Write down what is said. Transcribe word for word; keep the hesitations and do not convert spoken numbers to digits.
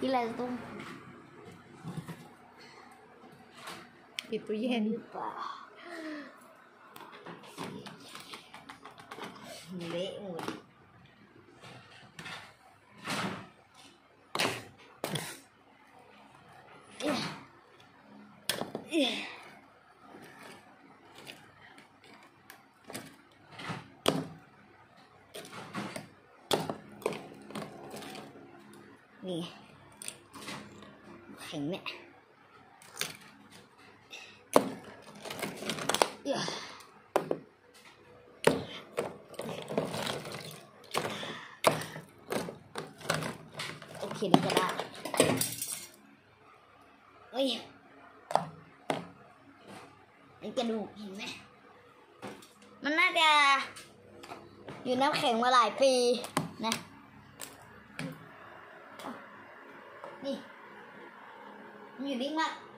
กินอะไรตุ้มปิดตู้เย็นเละหมดนี่แข็งเนี่ยโอเคนี่ก็ได้เฮ้ยมันกระดูกเห็นไหมมันน่าจะอยู่น้ำแข็งมาหลายปีนะนี่มันอยู่นิ่งมาก